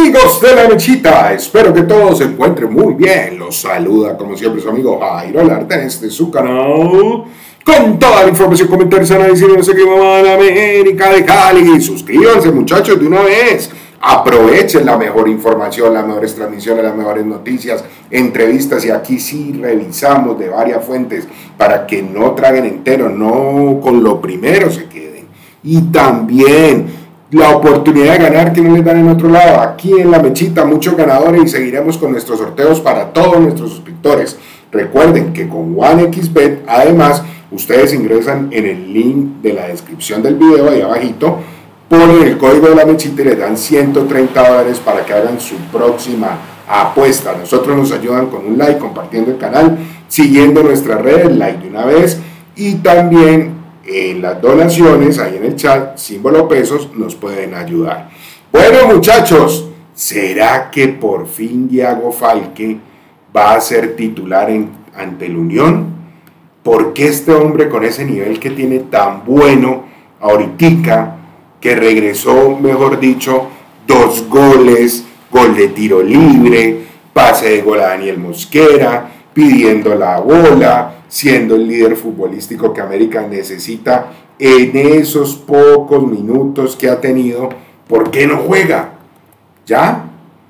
Amigos de la Mechita, espero que todos se encuentren muy bien. Los saluda como siempre su amigo Jairo Larte en este su canal, con toda la información, comentarios, análisis, no sé qué mamá de América de Cali. Suscríbanse, muchachos, de una vez. Aprovechen la mejor información, las mejores transmisiones, las mejores noticias, entrevistas, y aquí sí revisamos de varias fuentes para que no traguen entero, no con lo primero se queden. Y también la oportunidad de ganar que no les dan en otro lado. Aquí en la Mechita muchos ganadores y seguiremos con nuestros sorteos para todos nuestros suscriptores. Recuerden que con OneXBet además ustedes ingresan en el link de la descripción del video ahí abajito, ponen el código de la Mechita y les dan $130 para que hagan su próxima apuesta. Nosotros nos ayudan con un like, compartiendo el canal, siguiendo nuestras redes, like de una vez, y también en las donaciones, ahí en el chat, símbolo pesos, nos pueden ayudar. Bueno, muchachos, ¿será que por fin Thiago Falque va a ser titular ante el Unión? ¿Por qué este hombre con ese nivel que tiene tan bueno ahorita, que regresó, mejor dicho, 2 goles, gol de tiro libre, pase de gol a Daniel Mosquera, pidiendo la bola, siendo el líder futbolístico que América necesita en esos pocos minutos que ha tenido? ¿Por qué no juega? ¿Ya?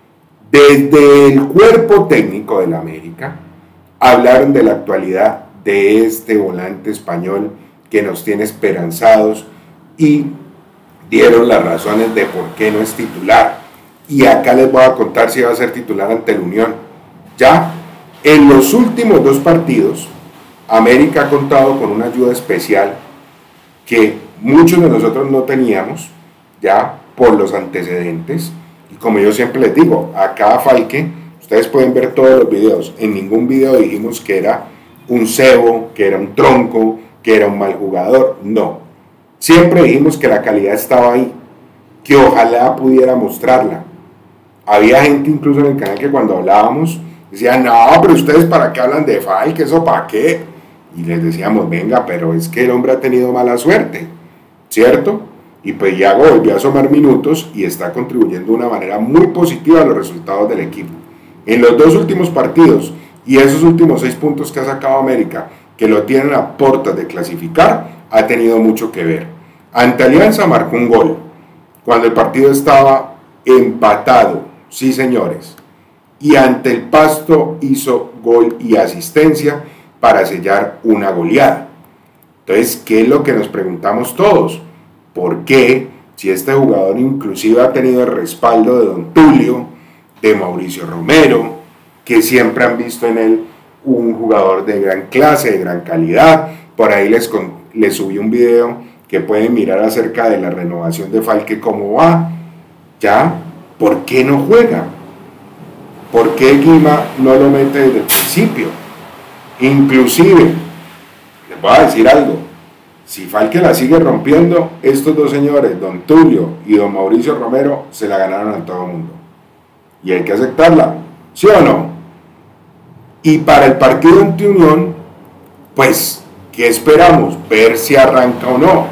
Desde el cuerpo técnico de la América hablaron de la actualidad de este volante español que nos tiene esperanzados y dieron las razones de por qué no es titular. Y acá les voy a contar si va a ser titular ante el Unión. ¿Ya? En los últimos 2 partidos, América ha contado con una ayuda especial que muchos de nosotros no teníamos, ya por los antecedentes. Y como yo siempre les digo, acá Falque, ustedes pueden ver todos los videos. En ningún video dijimos que era un cebo, que era un tronco, que era un mal jugador. No. Siempre dijimos que la calidad estaba ahí, que ojalá pudiera mostrarla. Había gente incluso en el canal que cuando hablábamos decía, no, pero ustedes para qué hablan de Falque, eso para qué. Y les decíamos, venga, pero es que el hombre ha tenido mala suerte, ¿cierto? Y pues Thiago volvió a asomar minutos y está contribuyendo de una manera muy positiva a los resultados del equipo. En los 2 últimos partidos y esos últimos 6 puntos que ha sacado América, que lo tienen a puertas de clasificar, ha tenido mucho que ver. Ante Alianza marcó un gol, cuando el partido estaba empatado, sí señores. Y ante el Pasto hizo gol y asistencia para sellar una goleada. Entonces, ¿qué es lo que nos preguntamos todos? ¿Por qué, si este jugador inclusive ha tenido el respaldo de Don Tulio, de Mauricio Romero, que siempre han visto en él un jugador de gran clase, de gran calidad? Por ahí les subí un video que pueden mirar acerca de la renovación de Falque, cómo va, ¿ya? ¿Por qué no juega? ¿Por qué Guima no lo mete desde el principio? Inclusive, les voy a decir algo, si Falque la sigue rompiendo, estos 2 señores, Don Tulio y Don Mauricio Romero, se la ganaron a todo el mundo. Y hay que aceptarla, ¿sí o no? Y para el partido ante Unión, pues, ¿qué esperamos? Ver si arranca o no.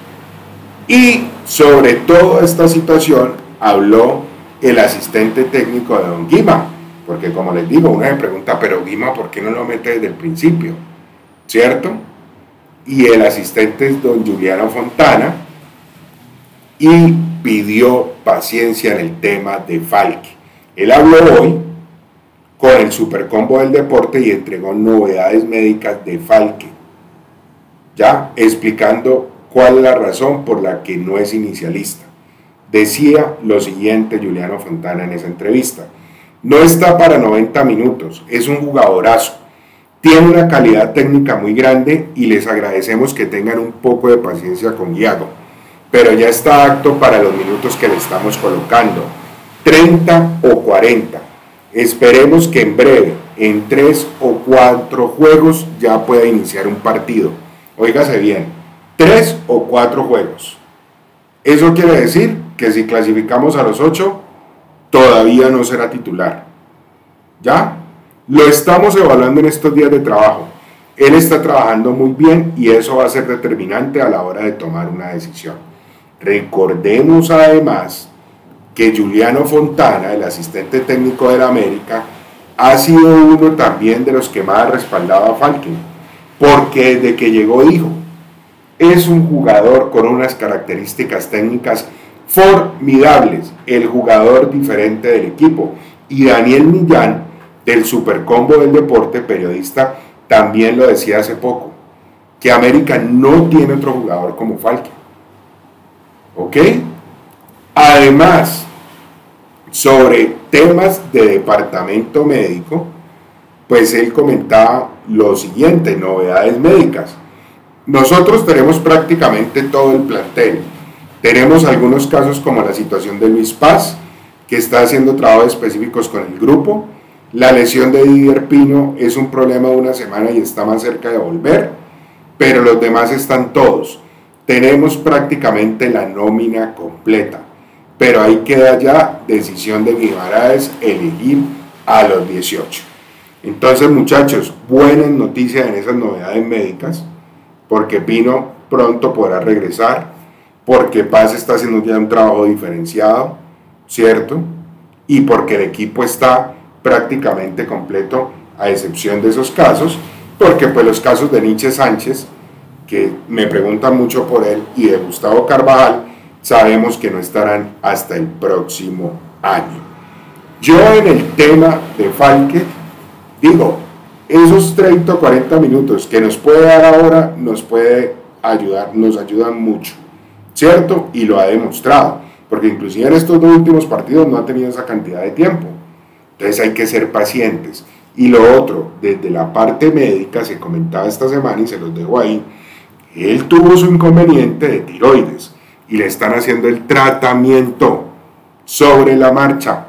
Y sobre toda esta situación habló el asistente técnico de Don Guima, porque como les digo, uno se pregunta, pero Guima, ¿por qué no lo mete desde el principio? ¿Cierto? Y el asistente es Don Juliano Fontana, y pidió paciencia en el tema de Falque. Él habló hoy con el Supercombo del Deporte y entregó novedades médicas de Falque, ya explicando cuál es la razón por la que no es inicialista. Decía lo siguiente Juliano Fontana en esa entrevista: no está para 90 minutos, es un jugadorazo, tiene una calidad técnica muy grande y les agradecemos que tengan un poco de paciencia con Thiago, pero ya está apto para los minutos que le estamos colocando, 30 o 40. Esperemos que en breve, en 3 o 4 juegos, ya pueda iniciar un partido. Óigase bien, 3 o 4 juegos. Eso quiere decir que si clasificamos a los 8, todavía no será titular. ¿Ya? Lo estamos evaluando en estos días de trabajo. Él está trabajando muy bien y eso va a ser determinante a la hora de tomar una decisión. Recordemos además que Juliano Fontana, el asistente técnico del América, ha sido uno también de los que más ha respaldado a Falque, porque desde que llegó dijo, es un jugador con unas características técnicas formidables, el jugador diferente del equipo. Y Daniel Millán, del Supercombo del Deporte, periodista, también lo decía hace poco, que América no tiene otro jugador como Falque. ¿Ok? Además, sobre temas de departamento médico, pues él comentaba lo siguiente, novedades médicas. Nosotros tenemos prácticamente todo el plantel. Tenemos algunos casos como la situación de Luis Paz, que está haciendo trabajos específicos con el grupo. La lesión de Didier Pino es un problema de una semana y está más cerca de volver, pero los demás están todos. Tenemos prácticamente la nómina completa, pero ahí queda ya decisión de Guimaraes elegir a los 18. Entonces, muchachos, buenas noticias en esas novedades médicas, porque Pino pronto podrá regresar, porque Paz está haciendo ya un trabajo diferenciado, ¿cierto? Y porque el equipo está prácticamente completo, a excepción de esos casos, porque pues los casos de Nietzsche Sánchez, que me preguntan mucho por él, y de Gustavo Carvajal, sabemos que no estarán hasta el próximo año. Yo en el tema de Falque, digo, esos 30 o 40 minutos que nos puede dar ahora, nos puede ayudar, nos ayudan mucho, ¿cierto? Y lo ha demostrado, porque inclusive en estos dos últimos partidos no ha tenido esa cantidad de tiempo. Entonces hay que ser pacientes. Y lo otro, desde la parte médica, se comentaba esta semana y se los dejo ahí, él tuvo su inconveniente de tiroides y le están haciendo el tratamiento sobre la marcha.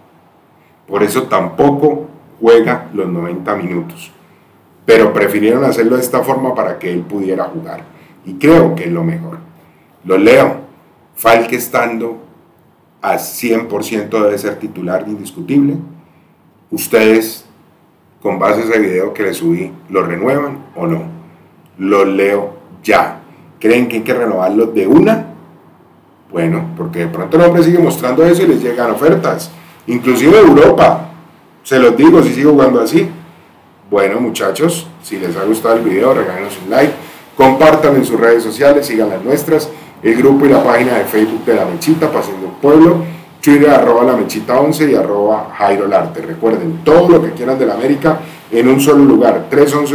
Por eso tampoco juega los 90 minutos. Pero prefirieron hacerlo de esta forma para que él pudiera jugar. Y creo que es lo mejor. Lo leo. Falque estando a 100% debe ser titular indiscutible. Ustedes, con base a ese video que les subí, ¿lo renuevan o no? Lo leo ya. ¿Creen que hay que renovarlo de una? Bueno, porque de pronto el hombre sigue mostrando eso y les llegan ofertas. Inclusive Europa. Se los digo si sigo jugando así. Bueno, muchachos, si les ha gustado el video, regálenos un like. Compártanlo en sus redes sociales, sigan las nuestras. El grupo y la página de Facebook de La Mechita, Pasando el Pueblo, Twitter @lamechita11 y @JairoLarte. Recuerden, todo lo que quieran de la América en un solo lugar,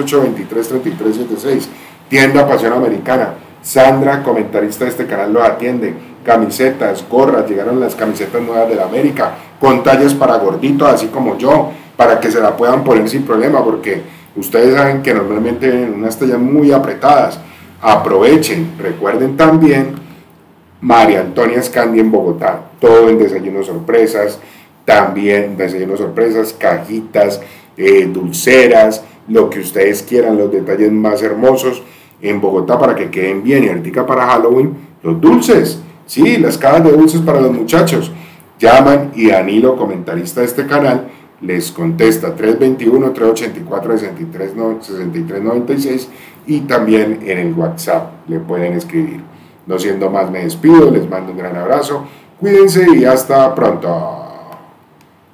311-823-3376, tienda Pasión Americana. Sandra, comentarista de este canal, los atiende. Camisetas, gorras, llegaron las camisetas nuevas de la América, con tallas para gorditos, así como yo, para que se la puedan poner sin problema, porque ustedes saben que normalmente vienen unas tallas muy apretadas. Aprovechen. Recuerden también María Antonia Scandi en Bogotá, todo en desayunos sorpresas, también desayunos sorpresas, cajitas, dulceras, lo que ustedes quieran, los detalles más hermosos en Bogotá para que queden bien. Y ahorita para Halloween, los dulces, sí, las cajas de dulces para los muchachos. Llaman y Danilo, comentarista de este canal, les contesta 321-384-6396 y también en el WhatsApp le pueden escribir. No siendo más, me despido, les mando un gran abrazo, cuídense y hasta pronto.